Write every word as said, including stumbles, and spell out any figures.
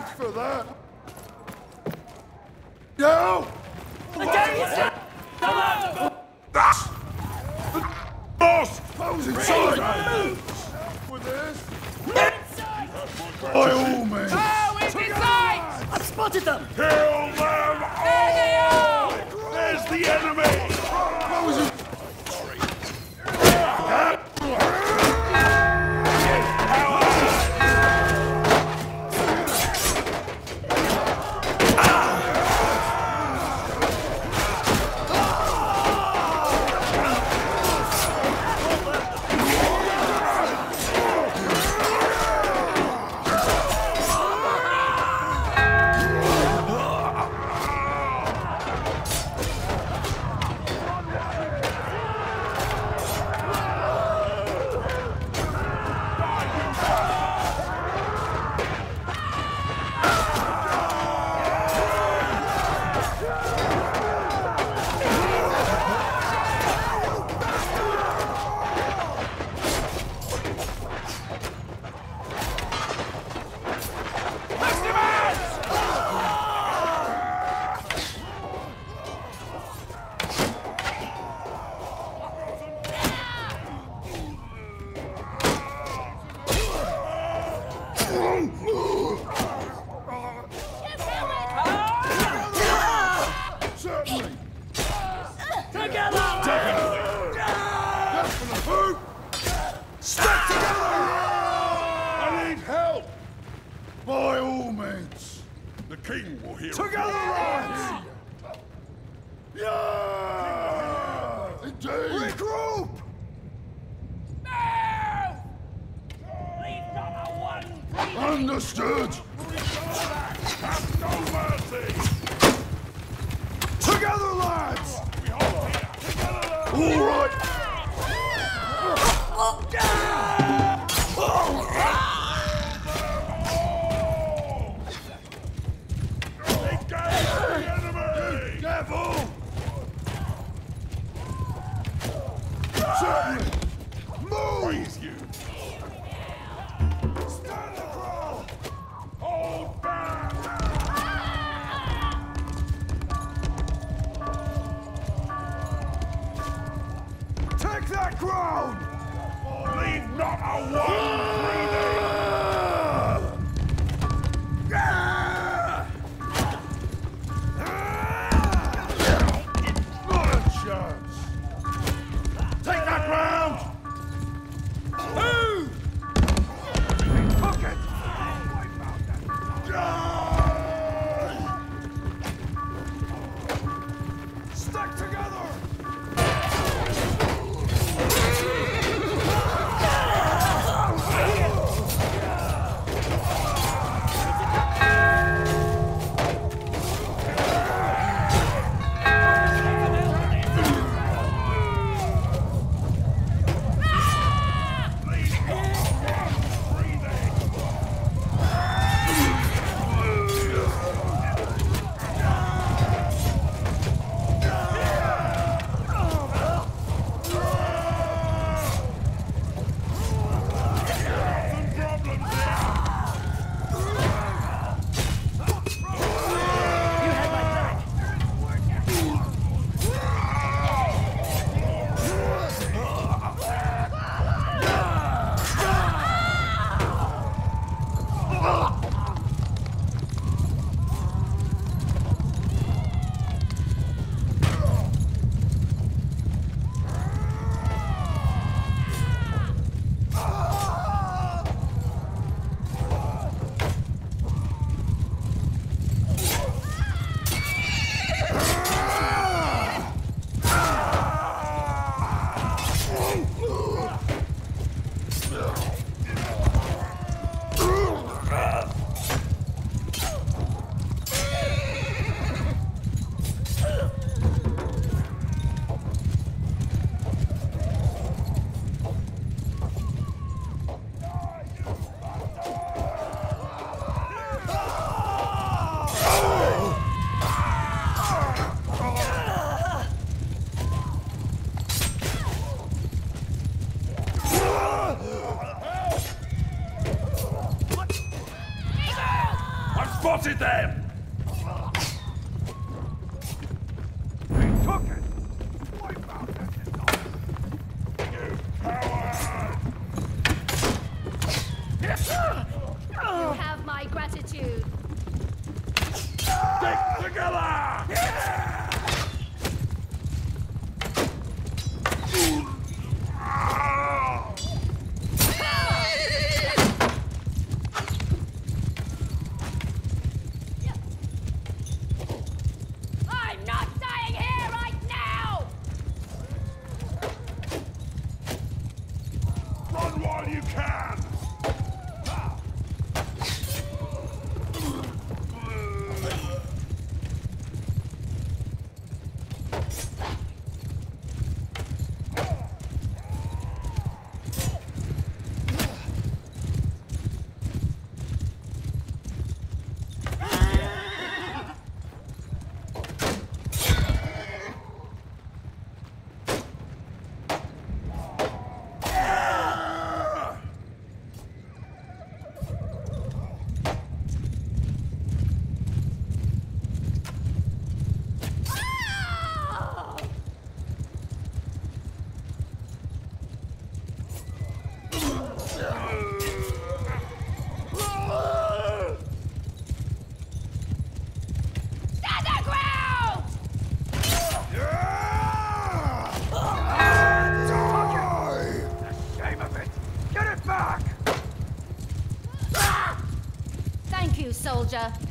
Thanks for that. No! Boss! Foes inside! With this? By all means! Oh, it's inside! I've spotted them! Kill them all! There's the enemy! Foes in... Certainly! Together! Definitely! Definitely! Stick together! I need help! By all means! The king will hear Together, lads! Yeah! Indeed! Regroup! No! Leave not a one breathing! Understood! Have no mercy! Together, lads! All right! Engage the enemy! Devil! Certainly! Move! Praise you! Stand the ground! Hold back! Take that ground! Leave not a one breathing! Not a chance! Take that ground! Move! Hook it! Stick together! Spotted them! We took it! Wipe out that design! You coward! You have my gratitude. Stick together! I'm not dying here right now! Run while you can! Thank you, soldier.